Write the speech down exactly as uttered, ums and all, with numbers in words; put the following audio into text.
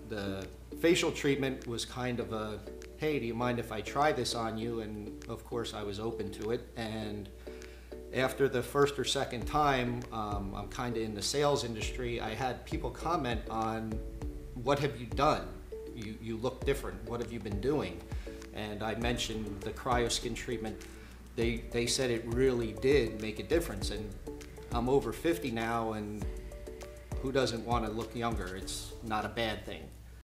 the facial treatment was kind of a, hey, do you mind if I try this on you? And of course I was open to it. And after the first or second time, um, I'm kind of in the sales industry, I had people comment on, what have you done? You, you look different. What have you been doing? And I mentioned the cryoskin treatment. They, they said it really did make a difference. And I'm over fifty now, and who doesn't want to look younger? It's not a bad thing.